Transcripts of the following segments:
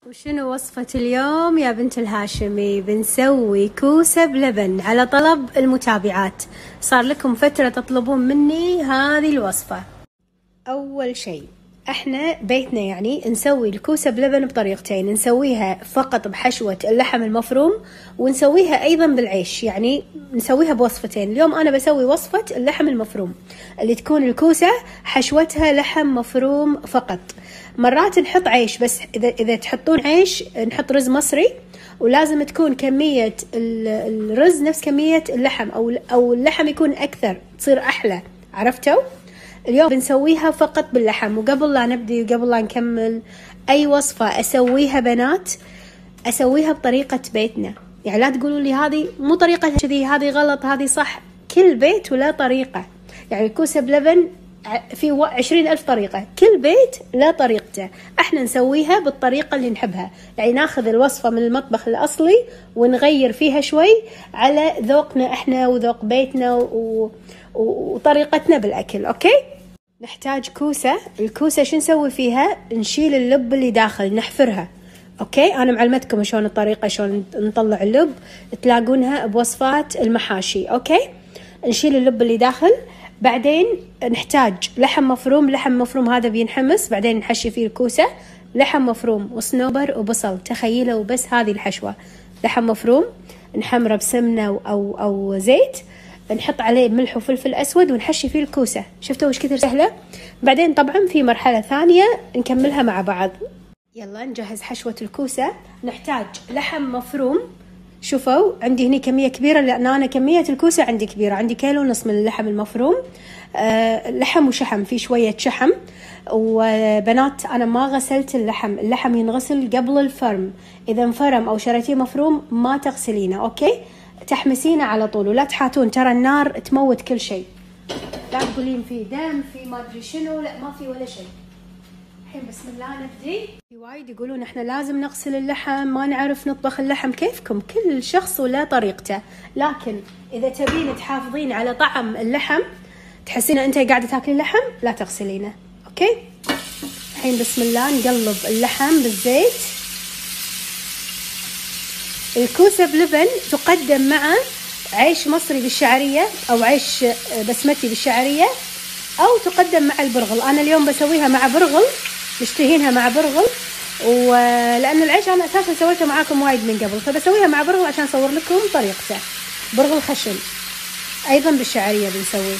وشنو وصفة اليوم يا بنت الهاشمي؟ بنسوي كوسة بلبن على طلب المتابعات. صار لكم فترة تطلبون مني هذه الوصفة. أول شيء احنا بيتنا يعني نسوي الكوسة بلبن بطريقتين، نسويها فقط بحشوة اللحم المفروم ونسويها أيضا بالعيش، يعني نسويها بوصفتين. اليوم أنا بسوي وصفة اللحم المفروم اللي تكون الكوسة حشوتها لحم مفروم فقط. مرات نحط عيش، بس إذا تحطون عيش نحط رز مصري، ولازم تكون كمية الرز نفس كمية اللحم أو اللحم يكون أكثر تصير أحلى. عرفتوا؟ اليوم بنسويها فقط باللحم. وقبل لا نبدي وقبل لا نكمل أي وصفة أسويها بنات، أسويها بطريقة بيتنا، يعني لا تقولوا لي هذه مو طريقة كذي، هذه غلط، هذه صح. كل بيت ولا طريقة، يعني الكوسة بلبن في 20,000 طريقة، كل بيت لا طريقته. احنا نسويها بالطريقة اللي نحبها، يعني ناخذ الوصفة من المطبخ الأصلي ونغير فيها شوي على ذوقنا احنا وذوق بيتنا وطريقتنا بالأكل. أوكي؟ نحتاج كوسة. الكوسة شو نسوي فيها؟ نشيل اللب اللي داخل، نحفرها. أوكي؟ أنا معلمتكم شلون الطريقة، شلون نطلع اللب، تلاقونها بوصفات المحاشي. أوكي؟ نشيل اللب اللي داخل. بعدين نحتاج لحم مفروم. لحم مفروم هذا بينحمس، بعدين نحشي فيه الكوسة. لحم مفروم وصنوبر وبصل، تخيلوا بس هذه الحشوة. لحم مفروم نحمره بسمنة أو زيت، نحط عليه ملح وفلفل أسود ونحشي فيه الكوسة. شفتوا وش كثر سهلة؟ بعدين طبعا في مرحلة ثانية نكملها مع بعض. يلا نجهز حشوة الكوسة. نحتاج لحم مفروم. شوفوا عندي هنا كمية كبيرة لأن أنا كمية الكوسة عندي كبيرة، عندي 1.5 كيلو من اللحم المفروم. لحم وشحم، في شوية شحم. وبنات أنا ما غسلت اللحم، اللحم ينغسل قبل الفرم. إذا انفرم أو شريتيه مفروم ما تغسلينه. أوكي؟ تحمسينه على طول ولا تحاتون، ترى النار تموت كل شيء. لا تقولين في دم في ما أدري شنو، لا ما في ولا شيء. الحين بسم الله نبدي. في وايد يقولون احنا لازم نغسل اللحم، ما نعرف نطبخ اللحم. كيفكم، كل شخص ولا طريقته. لكن اذا تبين تحافظين على طعم اللحم، تحسين انت قاعده تاكلين لحم، لا تغسلينه. اوكي؟ الحين بسم الله نقلب اللحم بالزيت. الكوسه بلبن تقدم مع عيش مصري بالشعريه او عيش بسمتي بالشعريه، او تقدم مع البرغل. انا اليوم بسويها مع برغل، مشتهينها مع برغل، ولأن العيش أنا أساسا سويته معاكم وايد من قبل، فبسويها مع برغل عشان أصور لكم طريقته. برغل خشن أيضا بالشعرية بنسويه.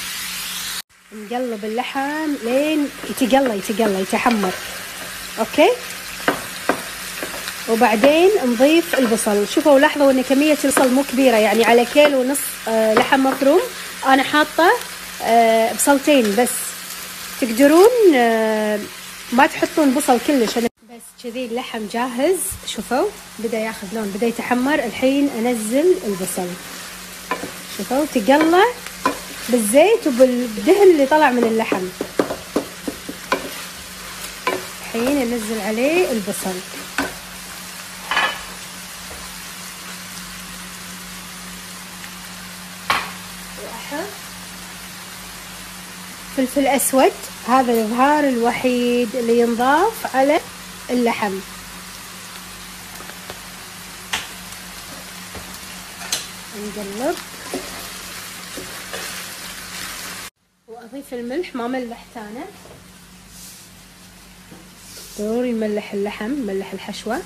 نقلب اللحم لين يتقلى يتحمر. أوكي؟ وبعدين نضيف البصل. شوفوا لاحظوا أن كمية البصل مو كبيرة، يعني على 1.5 كيلو لحم مفروم أنا حاطة بصلتين بس. تقدرون ما تحطون بصل كلش. بس كذي اللحم جاهز. شوفوا بدأ ياخذ لون، بدأ يتحمر. الحين انزل البصل. شوفوا تقلى بالزيت وبالدهن اللي طلع من اللحم. الحين انزل عليه البصل. واحط فلفل اسود، هذا الإظهار الوحيد اللي ينضاف على اللحم. نقلب وأضيف الملح. ما ملحت أنا، ضروري نملح اللحم، نملح الحشوة.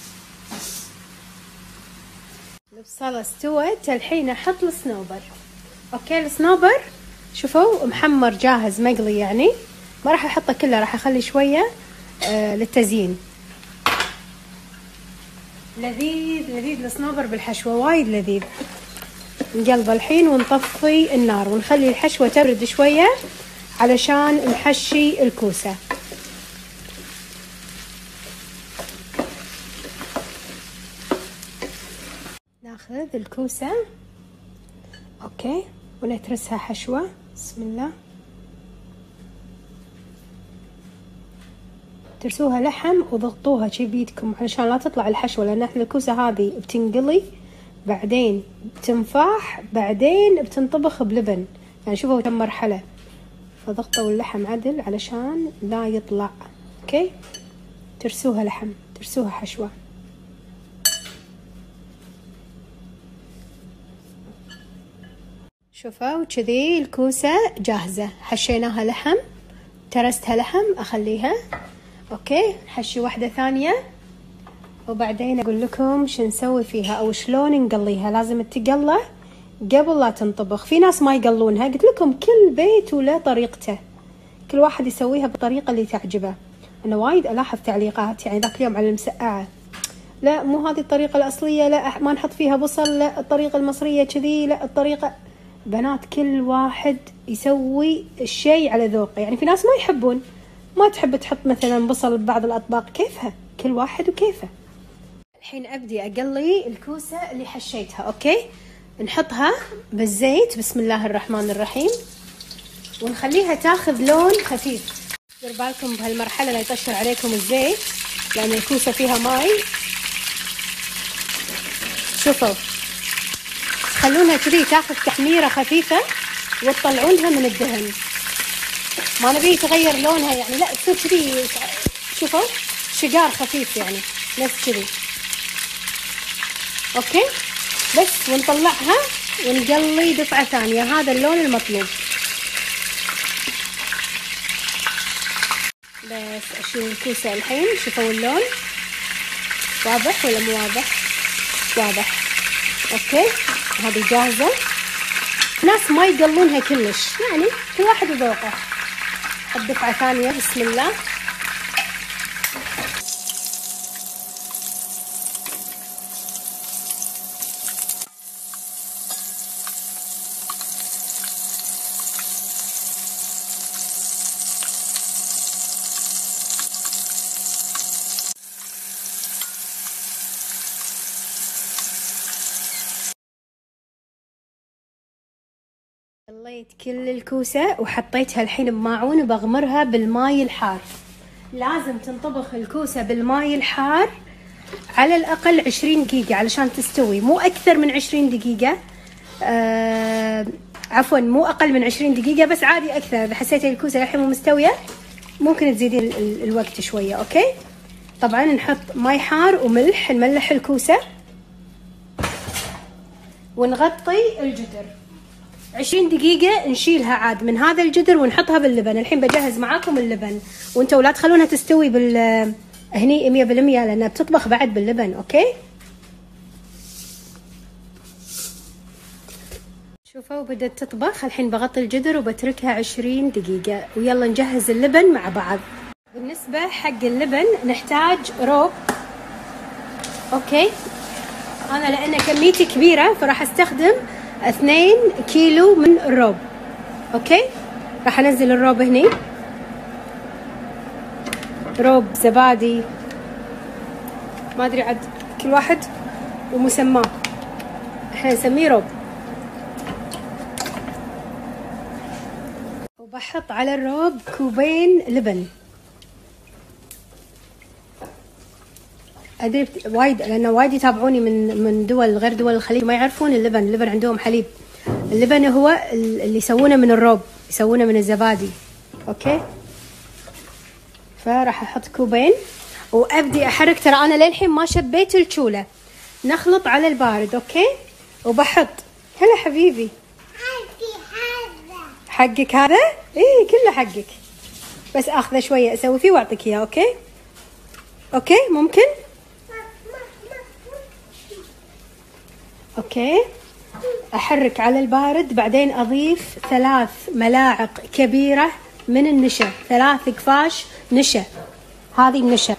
البصلة استوت. الحين أحط الصنوبر. أوكي؟ الصنوبر شوفوا محمر جاهز مقلي، يعني ما راح احطه كله، راح اخلي شويه للتزيين. لذيذ لذيذ الصنوبر بالحشوه، وايد لذيذ. نقلبه الحين ونطفي النار ونخلي الحشوه تبرد شويه علشان نحشي الكوسه. ناخذ الكوسه اوكي ونترسها حشوه. بسم الله. ترسوها لحم وضغطوها شي بيدكم علشان لا تطلع الحشوة، لأن احنا الكوسة هذه بتنقلي بعدين بتنفاح بعدين بتنطبخ بلبن، يعني شوفوا كم مرحلة. فضغطوا اللحم عدل علشان لا يطلع. اوكي؟ ترسوها لحم ترسوها حشوة. شوفوا كذي الكوسة جاهزة، حشيناها لحم، ترستها لحم أخليها. أوكي، نحشي واحدة ثانية وبعدين أقول لكم شو نسوي فيها أو شلون نقليها. لازم تقلى قبل لا تنطبخ. في ناس ما يقلونها، قلت لكم كل بيت وله طريقته، كل واحد يسويها بالطريقة اللي تعجبه. أنا وايد ألاحظ تعليقات يعني ذاك اليوم على المسقعة، لا مو هذه الطريقة الأصلية، لا ما نحط فيها بصل، لا الطريقة المصرية كذي، لا الطريقة. بنات كل واحد يسوي الشيء على ذوقه. يعني في ناس ما يحبون، ما تحب تحط مثلا بصل ببعض الأطباق، كيفها، كل واحد وكيفه. الحين أبدي أقلي الكوسة اللي حشيتها. أوكي، نحطها بالزيت، بسم الله الرحمن الرحيم، ونخليها تاخذ لون خفيف. دير بالكم بهالمرحلة لا يطشر عليكم الزيت لأن الكوسة فيها ماي. شوفوا، تخلونها كذي تاخذ تحميرة خفيفة وتطلعونها من الدهن. ما نبي يتغير لونها يعني، لا تصير كذي، شوفوا شقار خفيف يعني نفس كذي. اوكي، بس ونطلعها ونقلي دفعة ثانية، هذا اللون المطلوب. بس اشيل الكوسة الحين. شوفوا اللون واضح ولا مو واضح؟ واضح. اوكي، هذه جاهزة. ناس ما يقلونها كلش، يعني كل واحد وذوقه. حط دفعة ثانية، بسم الله. قليت كل الكوسة وحطيتها الحين بماعون وبغمرها بالماي الحار. لازم تنطبخ الكوسة بالماي الحار على الأقل 20 دقيقة علشان تستوي، مو أكثر من 20 دقيقة. عفوا مو أقل من 20 دقيقة، بس عادي أكثر. إذا حسيتي الكوسة الحين مو مستوية ممكن تزيدين الوقت شوية. أوكي، طبعا نحط ماي حار وملح، نملح الكوسة ونغطي الجدر 20 دقيقة. نشيلها عاد من هذا الجدر ونحطها باللبن. الحين بجهز معاكم اللبن، وانتوا لا تخلونها تستوي هني 100% لأنها بتطبخ بعد باللبن. اوكي، شوفوا بدأت تطبخ. الحين بغطي الجدر وبتركها 20 دقيقة، ويلا نجهز اللبن مع بعض. بالنسبة حق اللبن نحتاج روب. اوكي، انا لأن كميتي كبيرة فراح استخدم 2 كيلو من الروب. اوكي، راح انزل الروب هني، روب زبادي، ما ادري عاد كل واحد ومسماه، احنا نسميه روب. وبحط على الروب 2 كوب لبن. ادري وايد، لان وايد يتابعوني من دول غير دول الخليج ما يعرفون اللبن عندهم حليب. اللبن هو اللي يسوونه من الروب، يسوونه من الزبادي. اوكي، فراح احط 2 كوب وابدي احرك. ترى انا للحين ما شبيت الشوله، نخلط على البارد. اوكي، وبحط. هلا حبيبي، حقك هذا؟ ايه كله حقك، بس اخذه شويه اسوي فيه واعطيك اياه. اوكي اوكي، ممكن. اوكي، احرك على البارد، بعدين اضيف 3 ملاعق كبيرة من النشا، 3 قفاش نشا. هذه النشا.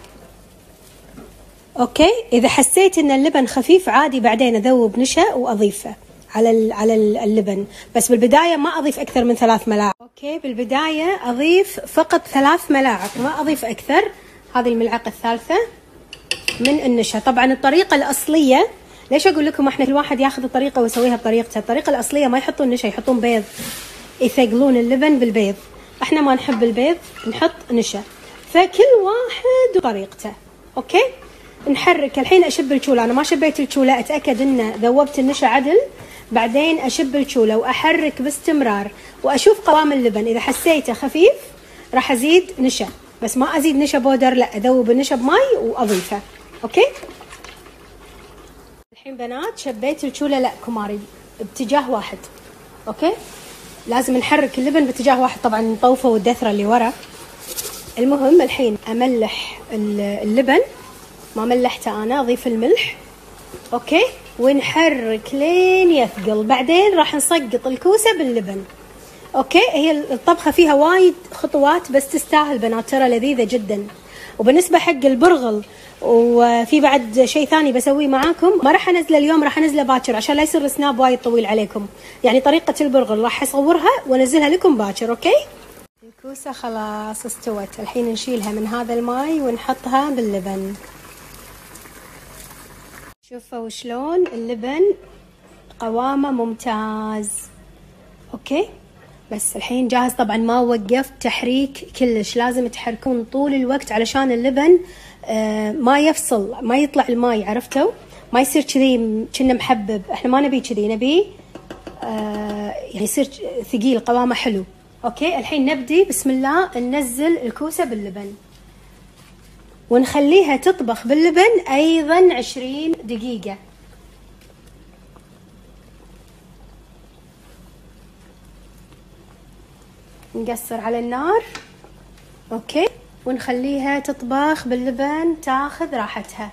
اوكي، اذا حسيت ان اللبن خفيف عادي بعدين اذوب نشا واضيفه على اللبن، بس بالبداية ما اضيف اكثر من 3 ملاعق. اوكي، بالبداية اضيف فقط 3 ملاعق، ما اضيف اكثر. هذه الملعقة الثالثة من النشا. طبعا الطريقة الأصلية، ليش أقول لكم احنا كل واحد ياخذ الطريقة ويسويها بطريقته. الطريقة الأصلية ما يحطون نشا، يحطون بيض، يثقلون اللبن بالبيض. احنا ما نحب البيض، نحط نشا. فكل واحد وطريقته. اوكي، نحرك. الحين اشب الشولة، انا ما شبيت الشولة، اتأكد ان ذوبت النشا عدل، بعدين اشب الشولة واحرك باستمرار واشوف قوام اللبن. اذا حسيته خفيف راح ازيد نشا، بس ما ازيد نشا بودر، لا اذوب النشا بماي واضيفه. اوكي. الحين بنات شبيت الشوله لا كماري باتجاه واحد. اوكي، لازم نحرك اللبن باتجاه واحد، طبعا نطوفه والدثره اللي ورا. المهم الحين املح اللبن، ما ملحته انا، اضيف الملح. اوكي، ونحرك لين يثقل، بعدين راح نسقط الكوسه باللبن. اوكي، هي الطبخه فيها وايد خطوات بس تستاهل بنات، ترى لذيذه جدا. وبالنسبه حق البرغل وفي بعد شيء ثاني بسويه معاكم، ما راح انزله اليوم، راح انزله باكر عشان لا يصير سناب وايد طويل عليكم. يعني طريقه البرغل راح اصورها وانزلها لكم باكر. اوكي، الكوسه خلاص استوت. الحين نشيلها من هذا الماي ونحطها باللبن. شوفوا شلون اللبن قوامه ممتاز. اوكي، بس الحين جاهز. طبعا ما وقفت تحريك كلش، لازم تحركون طول الوقت علشان اللبن ما يفصل، ما يطلع الماي، عرفتوا؟ ما يصير كذي كنا محبب، احنا ما نبي كذي، نبي يعني يصير ثقيل قوامه حلو. اوكي، الحين نبدي بسم الله ننزل الكوسه باللبن ونخليها تطبخ باللبن ايضا 20 دقيقه. نقصر على النار. اوكي، ونخليها تطبخ باللبن تاخذ راحتها.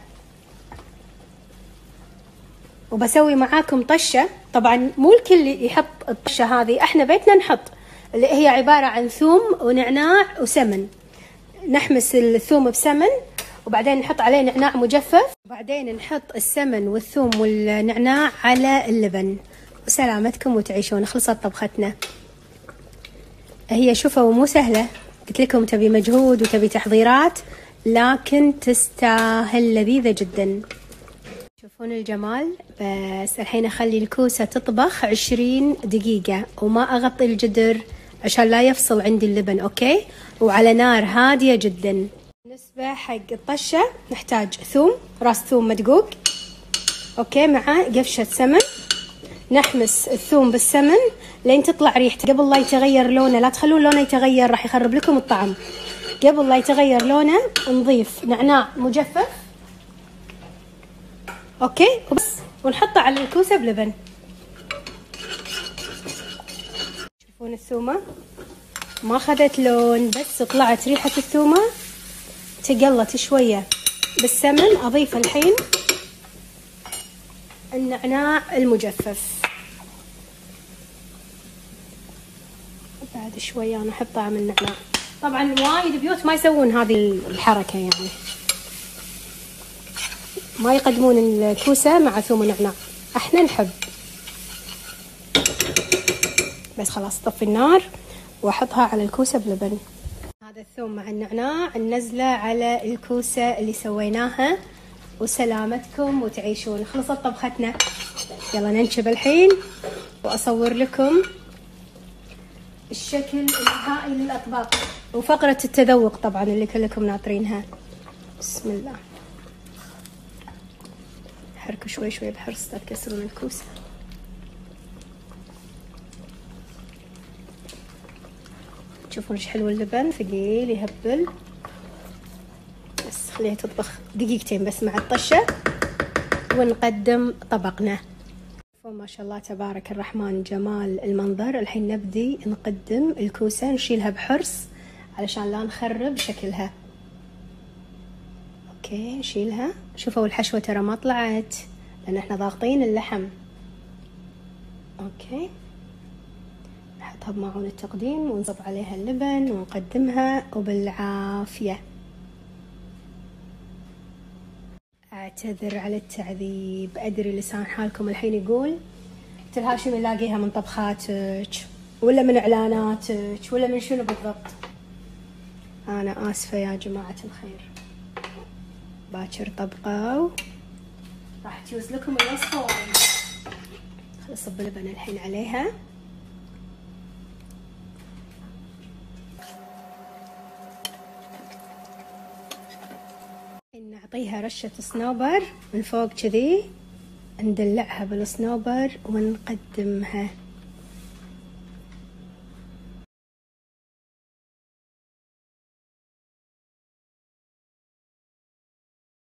وبسوي معاكم طشه، طبعا مو الكل يحط الطشه هذه، احنا بيتنا نحط اللي هي عباره عن ثوم ونعناع وسمن. نحمس الثوم بسمن وبعدين نحط عليه نعناع مجفف، وبعدين نحط السمن والثوم والنعناع على اللبن. وسلامتكم وتعيشون. خلصت طبختنا. هي شوفوا مو سهلة، قلت لكم تبي مجهود وتبي تحضيرات، لكن تستاهل، لذيذة جدا. شوفون الجمال. بس الحين اخلي الكوسة تطبخ 20 دقيقة وما اغطي الجدر عشان لا يفصل عندي اللبن. اوكي، وعلى نار هادية جدا. بالنسبة حق الطشة نحتاج ثوم، راس ثوم مدقوق، اوكي، مع قفشة سمن. نحمس الثوم بالسمن لين تطلع ريحته، قبل لا يتغير لونه، لا تخلون لونه يتغير راح يخرب لكم الطعم. قبل لا يتغير لونه نضيف نعناع مجفف. اوكي، وبس، ونحطه على الكوسه بلبن. شوفون الثومه ما اخذت لون، بس طلعت ريحه الثومه، تقلت شويه بالسمن. اضيف الحين النعناع المجفف. بعد شويه انا احط طعم النعناع. طبعا وايد بيوت ما يسوون هذه الحركه، يعني ما يقدمون الكوسه مع ثوم ونعناع، احنا نحب. بس خلاص طفي النار واحطها على الكوسه بلبن. هذا الثوم مع النعناع ننزله على الكوسه اللي سويناها. وسلامتكم وتعيشون. خلصت طبختنا. يلا ننشب الحين واصور لكم الشكل النهائي للاطباق وفقره التذوق طبعا اللي كلكم ناطرينها. بسم الله. حركوا شوي شوي بحرص لا تكسرون الكوسه. تشوفون ايش حلو اللبن، ثقيل يهبل. بس خليها تطبخ دقيقتين بس مع الطشه ونقدم طبقنا. ما شاء الله تبارك الرحمن، جمال المنظر. الحين نبدي نقدم الكوسه، نشيلها بحرص علشان لا نخرب شكلها. اوكي، نشيلها. شوفوا الحشوه ترى ما طلعت لان احنا ضاغطين اللحم. اوكي، نحطها بماعون التقديم ونصب عليها اللبن ونقدمها وبالعافيه. اعتذر على التعذيب، ادري لسان حالكم الحين يقول انت الهاشم نلاقيها من طبخاتك ولا من اعلاناتك ولا من شنو بالضبط. انا اسفه يا جماعه الخير، باكر طبقه راح تجوز لكم الوصفه وايد. خلص صب اللبن الحين عليها. نعطيها رشة صنوبر من فوق كذي، ندلعها بالصنوبر ونقدمها.